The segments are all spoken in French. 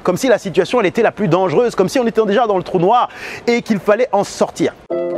comme si la situation elle était la plus dangereuse, comme si on était déjà dans le trou noir et qu'il fallait en sortir.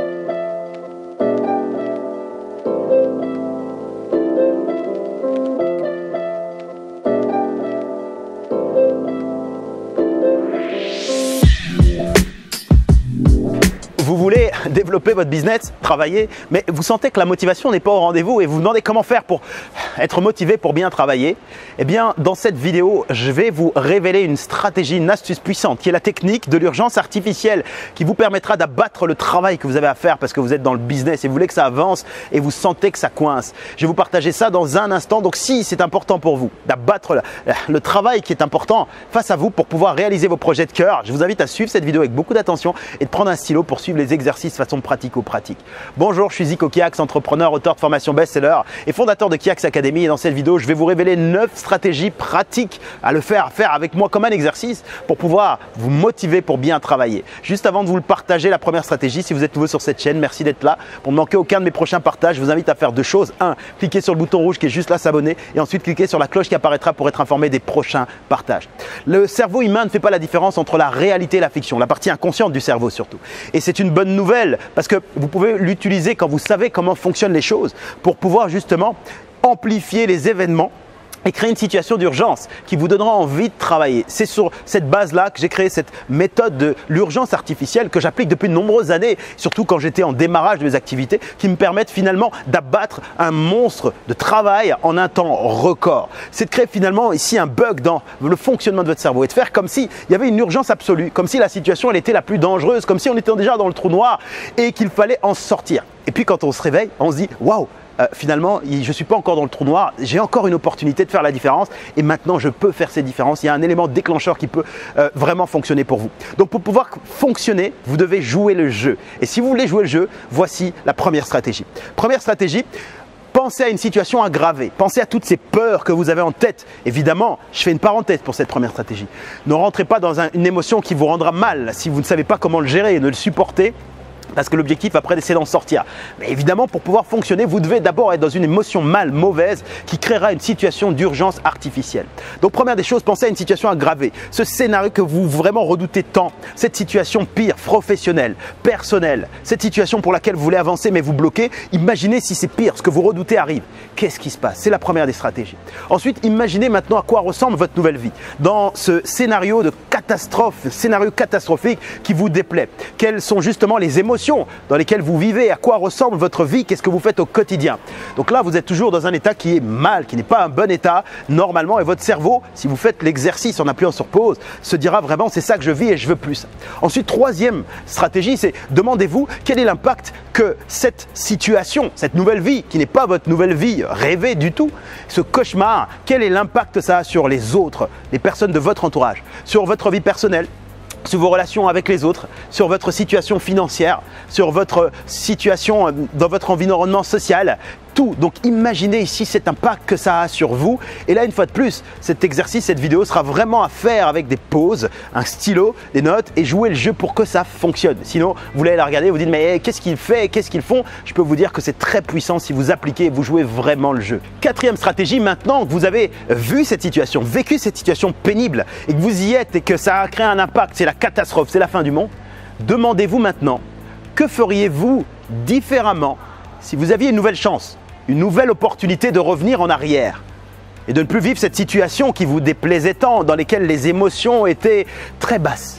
Vous voulez développer votre business, travailler, mais vous sentez que la motivation n'est pas au rendez-vous et vous vous demandez comment faire pour être motivé pour bien travailler. Eh bien, dans cette vidéo, je vais vous révéler une stratégie, une astuce puissante qui est la technique de l'urgence artificielle qui vous permettra d'abattre le travail que vous avez à faire parce que vous êtes dans le business et vous voulez que ça avance et vous sentez que ça coince. Je vais vous partager ça dans un instant. Donc, si c'est important pour vous d'abattre le travail qui est important face à vous pour pouvoir réaliser vos projets de cœur, je vous invite à suivre cette vidéo avec beaucoup d'attention et de prendre un stylo pour suivre les exercices de façon pratico-pratique. Bonjour, je suis Zico Kiax, entrepreneur, auteur de formation best-seller et fondateur de Kiax Academy. Et dans cette vidéo, je vais vous révéler 9 stratégies pratiques à faire avec moi comme un exercice pour pouvoir vous motiver pour bien travailler. Juste avant de vous le partager, la première stratégie, si vous êtes nouveau sur cette chaîne, merci d'être là. Pour ne manquer aucun de mes prochains partages, je vous invite à faire deux choses. 1. Cliquez sur le bouton rouge qui est juste là, s'abonner, et ensuite cliquez sur la cloche qui apparaîtra pour être informé des prochains partages. Le cerveau humain ne fait pas la différence entre la réalité et la fiction, la partie inconsciente du cerveau surtout. Et c'est une bonne nouvelle parce que vous pouvez l'utiliser quand vous savez comment fonctionnent les choses pour pouvoir justement amplifier les événements et créer une situation d'urgence qui vous donnera envie de travailler. C'est sur cette base-là que j'ai créé cette méthode de l'urgence artificielle que j'applique depuis de nombreuses années, surtout quand j'étais en démarrage de mes activités, qui me permettent finalement d'abattre un monstre de travail en un temps record. C'est de créer finalement ici un bug dans le fonctionnement de votre cerveau et de faire comme s'il y avait une urgence absolue, comme si la situation elle était la plus dangereuse, comme si on était déjà dans le trou noir et qu'il fallait en sortir. Et puis quand on se réveille, on se dit « Waouh !» finalement, je ne suis pas encore dans le trou noir, j'ai encore une opportunité de faire la différence et maintenant je peux faire ces différences. Il y a un élément déclencheur qui peut vraiment fonctionner pour vous. Donc pour pouvoir fonctionner, vous devez jouer le jeu. Et si vous voulez jouer le jeu, voici la première stratégie. Première stratégie, pensez à une situation aggravée. Pensez à toutes ces peurs que vous avez en tête. Évidemment, je fais une parenthèse pour cette première stratégie. Ne rentrez pas dans une émotion qui vous rendra mal si vous ne savez pas comment le gérer et ne le supporter. Parce que l'objectif après c'est d'en sortir. Mais évidemment pour pouvoir fonctionner, vous devez d'abord être dans une émotion mauvaise qui créera une situation d'urgence artificielle. Donc première des choses, pensez à une situation aggravée. Ce scénario que vous vraiment redoutez tant, cette situation pire, professionnelle, personnelle, cette situation pour laquelle vous voulez avancer mais vous bloquez, imaginez si c'est pire, ce que vous redoutez arrive. Qu'est-ce qui se passe? C'est la première des stratégies. Ensuite, imaginez maintenant à quoi ressemble votre nouvelle vie. Dans ce scénario de catastrophe, scénario catastrophique qui vous déplaît. Quelles sont justement les émotions dans lesquelles vous vivez, à quoi ressemble votre vie, qu'est-ce que vous faites au quotidien. Donc là, vous êtes toujours dans un état qui est mal, qui n'est pas un bon état normalement et votre cerveau, si vous faites l'exercice en appuyant sur pause, se dira vraiment c'est ça que je vis et je veux plus. Ensuite, troisième stratégie, c'est demandez-vous quel est l'impact que cette situation, cette nouvelle vie qui n'est pas votre nouvelle vie rêvée du tout, ce cauchemar, quel est l'impact ça a sur les autres, les personnes de votre entourage, sur votre vie personnelle, sur vos relations avec les autres, sur votre situation financière, sur votre situation dans votre environnement social, tout. Donc imaginez ici cet impact que ça a sur vous. Et là, une fois de plus, cet exercice, cette vidéo sera vraiment à faire avec des pauses, un stylo, des notes et jouer le jeu pour que ça fonctionne. Sinon, vous allez la regarder et vous dites mais qu'est-ce qu'il fait, qu'est-ce qu'ils font? Je peux vous dire que c'est très puissant si vous appliquez et vous jouez vraiment le jeu. Quatrième stratégie, maintenant que vous avez vu cette situation, vécu cette situation pénible et que vous y êtes et que ça a créé un impact, c'est la catastrophe, c'est la fin du monde, demandez-vous maintenant que feriez-vous différemment si vous aviez une nouvelle chance, une nouvelle opportunité de revenir en arrière et de ne plus vivre cette situation qui vous déplaisait tant, dans laquelle les émotions étaient très basses.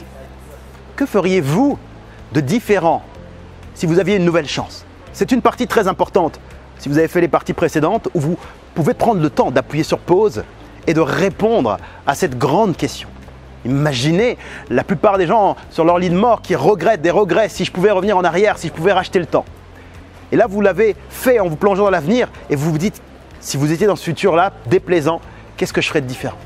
Que feriez-vous de différent si vous aviez une nouvelle chance? C'est une partie très importante. Si vous avez fait les parties précédentes, où vous pouvez prendre le temps d'appuyer sur pause et de répondre à cette grande question. Imaginez la plupart des gens sur leur lit de mort qui regrettent des regrets, si je pouvais revenir en arrière, si je pouvais racheter le temps. Et là, vous l'avez fait en vous plongeant dans l'avenir et vous vous dites, si vous étiez dans ce futur-là, déplaisant, qu'est-ce que je ferais de différent?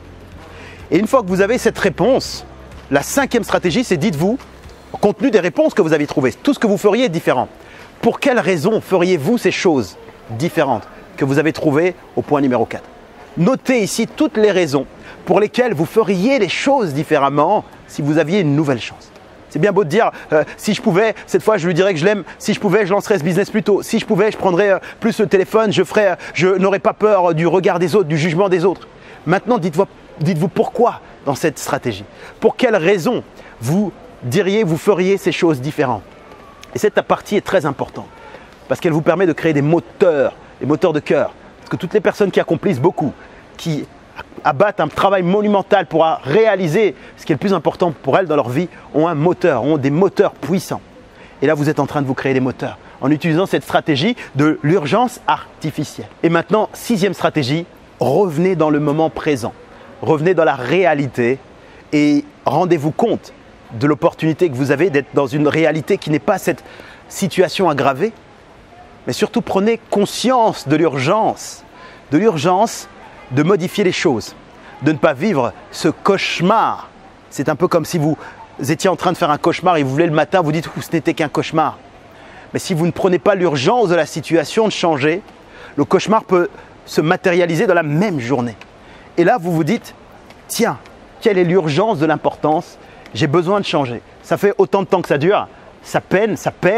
Et une fois que vous avez cette réponse, la cinquième stratégie, c'est dites-vous, compte tenu des réponses que vous avez trouvées, tout ce que vous feriez est différent. Pour quelles raisons feriez-vous ces choses différentes que vous avez trouvées au point numéro 4? Notez ici toutes les raisons pour lesquelles vous feriez les choses différemment si vous aviez une nouvelle chance. C'est bien beau de dire, si je pouvais, cette fois je lui dirais que je l'aime, si je pouvais, je lancerais ce business plus tôt, si je pouvais, je prendrais plus le téléphone, je n'aurais pas peur du regard des autres, du jugement des autres. Maintenant, Dites-vous pourquoi dans cette stratégie. Pour quelles raisons vous feriez ces choses différentes. Et cette partie est très importante parce qu'elle vous permet de créer des moteurs de cœur. Parce que toutes les personnes qui accomplissent beaucoup, qui abattent un travail monumental pour réaliser ce qui est le plus important pour elles dans leur vie, ont un moteur, ont des moteurs puissants. Et là, vous êtes en train de vous créer des moteurs en utilisant cette stratégie de l'urgence artificielle. Et maintenant, 6e stratégie, revenez dans le moment présent. Revenez dans la réalité et rendez-vous compte de l'opportunité que vous avez d'être dans une réalité qui n'est pas cette situation aggravée. Mais surtout, prenez conscience de l'urgence de modifier les choses, de ne pas vivre ce cauchemar. C'est un peu comme si vous étiez en train de faire un cauchemar et vous voulez le matin, vous dites « ce n'était qu'un cauchemar ». Mais si vous ne prenez pas l'urgence de la situation de changer, le cauchemar peut se matérialiser dans la même journée. Et là, vous vous dites « tiens, quelle est l'urgence de l'importance ? J'ai besoin de changer. Ça fait autant de temps que ça dure, ça peine, ça pèse. »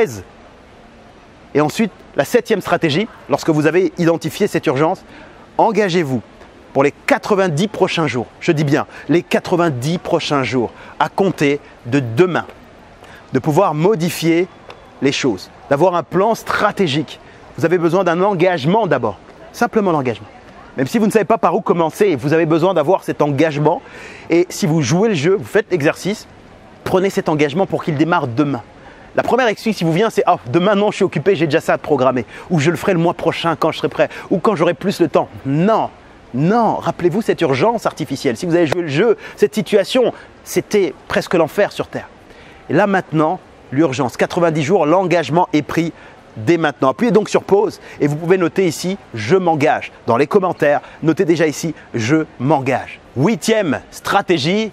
Et ensuite, la 7e stratégie, lorsque vous avez identifié cette urgence, engagez-vous pour les 90 prochains jours. Je dis bien les 90 prochains jours à compter de demain, de pouvoir modifier les choses, d'avoir un plan stratégique. Vous avez besoin d'un engagement d'abord, simplement l'engagement. Même si vous ne savez pas par où commencer, vous avez besoin d'avoir cet engagement. Et si vous jouez le jeu, vous faites l'exercice, prenez cet engagement pour qu'il démarre demain. La première excuse qui vous vient, c'est « ah, demain non, je suis occupé, j'ai déjà ça à programmer » ou « je le ferai le mois prochain quand je serai prêt » ou « quand j'aurai plus le temps ». Non, non, rappelez-vous cette urgence artificielle. Si vous avez joué le jeu, cette situation, c'était presque l'enfer sur Terre. Et là maintenant, l'urgence, 90 jours, l'engagement est pris dès maintenant. Appuyez donc sur pause et vous pouvez noter ici « je m'engage ». Dans les commentaires, notez déjà ici « je m'engage ». 8e stratégie.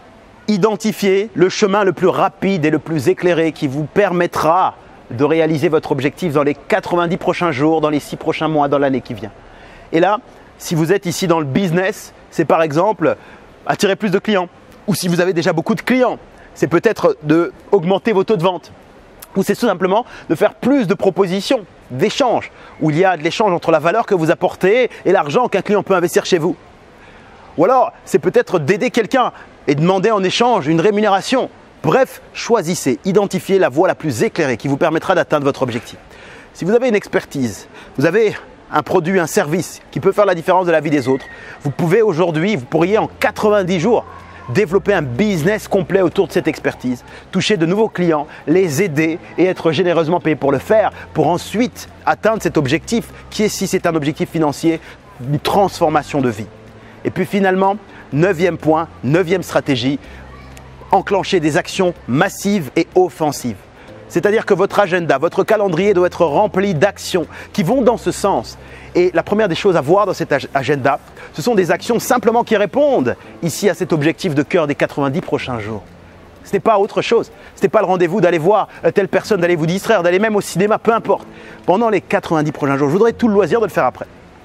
Identifiez le chemin le plus rapide et le plus éclairé qui vous permettra de réaliser votre objectif dans les 90 prochains jours, dans les 6 prochains mois, dans l'année qui vient. Et là, si vous êtes ici dans le business, c'est par exemple attirer plus de clients. Ou si vous avez déjà beaucoup de clients, c'est peut-être d'augmenter vos taux de vente. Ou c'est tout simplement de faire plus de propositions, d'échanges, où il y a de l'échange entre la valeur que vous apportez et l'argent qu'un client peut investir chez vous. Ou alors, c'est peut-être d'aider quelqu'un et demander en échange une rémunération. Bref, choisissez, identifiez la voie la plus éclairée qui vous permettra d'atteindre votre objectif. Si vous avez une expertise, vous avez un produit, un service qui peut faire la différence de la vie des autres, vous pourriez en 90 jours développer un business complet autour de cette expertise, toucher de nouveaux clients, les aider et être généreusement payé pour le faire, pour ensuite atteindre cet objectif qui est, si c'est un objectif financier, une transformation de vie. Et puis finalement, 9e point, 9e stratégie, enclencher des actions massives et offensives. C'est-à-dire que votre agenda, votre calendrier doit être rempli d'actions qui vont dans ce sens. Et la première des choses à voir dans cet agenda, ce sont des actions simplement qui répondent ici à cet objectif de cœur des 90 prochains jours. Ce n'est pas autre chose. Ce n'est pas le rendez-vous d'aller voir telle personne, d'aller vous distraire, d'aller même au cinéma, peu importe. Pendant les 90 prochains jours, je voudrais tout le loisir de le faire après.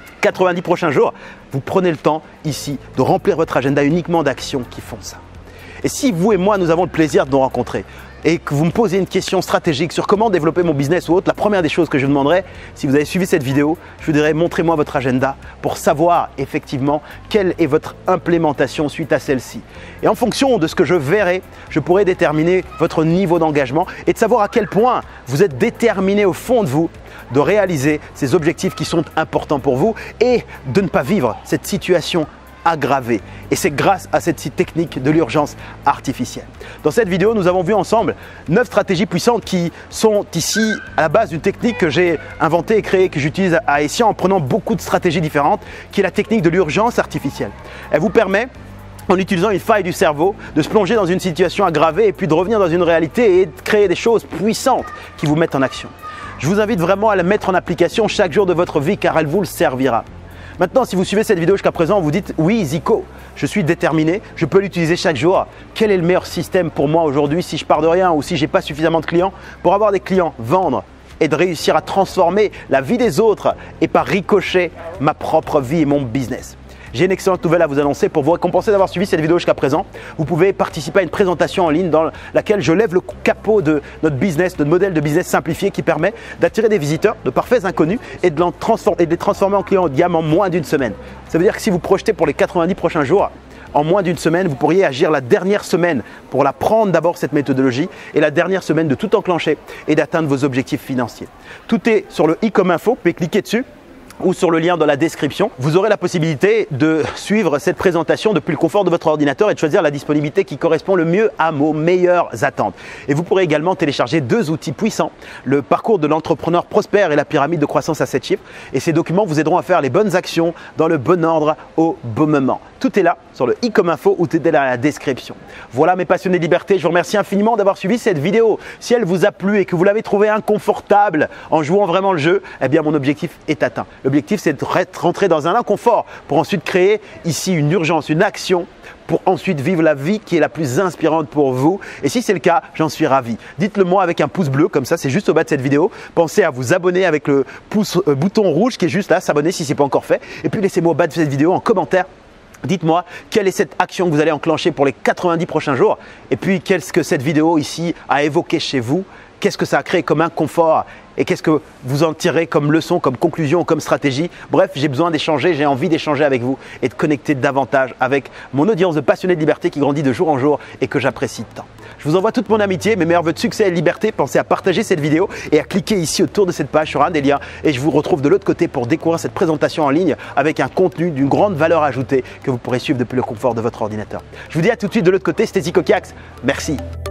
90 prochains jours, vous prenez le temps ici de remplir votre agenda uniquement d'actions qui font ça. Et si vous et moi, nous avons le plaisir de nous rencontrer et que vous me posez une question stratégique sur comment développer mon business ou autre, la première des choses que je vous demanderai, si vous avez suivi cette vidéo, je vous dirai montrez-moi votre agenda pour savoir effectivement quelle est votre implémentation suite à celle-ci. Et en fonction de ce que je verrai, je pourrai déterminer votre niveau d'engagement et de savoir à quel point vous êtes déterminé au fond de vous de réaliser ces objectifs qui sont importants pour vous et de ne pas vivre cette situation aggravée. Et c'est grâce à cette technique de l'urgence artificielle. Dans cette vidéo, nous avons vu ensemble 9 stratégies puissantes qui sont ici à la base d'une technique que j'ai inventée et créée, que j'utilise à Escient en prenant beaucoup de stratégies différentes, qui est la technique de l'urgence artificielle. Elle vous permet, en utilisant une faille du cerveau, de se plonger dans une situation aggravée et puis de revenir dans une réalité et de créer des choses puissantes qui vous mettent en action. Je vous invite vraiment à la mettre en application chaque jour de votre vie car elle vous le servira. Maintenant, si vous suivez cette vidéo jusqu'à présent, vous dites « Oui, Zico, je suis déterminé, je peux l'utiliser chaque jour. Quel est le meilleur système pour moi aujourd'hui si je pars de rien ou si je n'ai pas suffisamment de clients pour avoir des clients, vendre et de réussir à transformer la vie des autres et par ricochet ma propre vie et mon business ?» J'ai une excellente nouvelle à vous annoncer pour vous récompenser d'avoir suivi cette vidéo jusqu'à présent. Vous pouvez participer à une présentation en ligne dans laquelle je lève le capot de notre business, notre modèle de business simplifié qui permet d'attirer des visiteurs, de parfaits inconnus et de les transformer en clients haut de gamme en moins d'une semaine. Ça veut dire que si vous projetez pour les 90 prochains jours, en moins d'une semaine, vous pourriez agir la dernière semaine pour la prendre d'abord cette méthodologie et la dernière semaine de tout enclencher et d'atteindre vos objectifs financiers. Tout est sur le i comme info, vous pouvez cliquer dessus ou sur le lien dans la description. Vous aurez la possibilité de suivre cette présentation depuis le confort de votre ordinateur et de choisir la disponibilité qui correspond le mieux à vos meilleures attentes. Et vous pourrez également télécharger 2 outils puissants, le parcours de l'entrepreneur prospère et la pyramide de croissance à 7 chiffres. Et ces documents vous aideront à faire les bonnes actions dans le bon ordre au bon moment. Tout est là sur le i comme info ou tout est dans la description. Voilà mes passionnés de liberté, je vous remercie infiniment d'avoir suivi cette vidéo. Si elle vous a plu et que vous l'avez trouvé inconfortable en jouant vraiment le jeu, eh bien mon objectif est atteint. L'objectif, c'est de rentrer dans un inconfort pour ensuite créer ici une urgence, une action pour ensuite vivre la vie qui est la plus inspirante pour vous. Et si c'est le cas, j'en suis ravi. Dites-le moi avec un pouce bleu, comme ça, c'est juste au bas de cette vidéo. Pensez à vous abonner avec le bouton rouge qui est juste là, s'abonner si ce n'est pas encore fait. Et puis laissez-moi au bas de cette vidéo en commentaire. Dites-moi quelle est cette action que vous allez enclencher pour les 90 prochains jours et puis qu'est-ce que cette vidéo ici a évoqué chez vous, qu'est-ce que ça a créé comme inconfort et qu'est-ce que vous en tirez comme leçon, comme conclusion, comme stratégie. Bref, j'ai besoin d'échanger, j'ai envie d'échanger avec vous et de connecter davantage avec mon audience de passionnés de liberté qui grandit de jour en jour et que j'apprécie tant. Je vous envoie toute mon amitié, mes meilleurs vœux de succès et de liberté. Pensez à partager cette vidéo et à cliquer ici autour de cette page sur un des liens et je vous retrouve de l'autre côté pour découvrir cette présentation en ligne avec un contenu d'une grande valeur ajoutée que vous pourrez suivre depuis le confort de votre ordinateur. Je vous dis à tout de suite de l'autre côté, c'était Zico Kiax. Merci.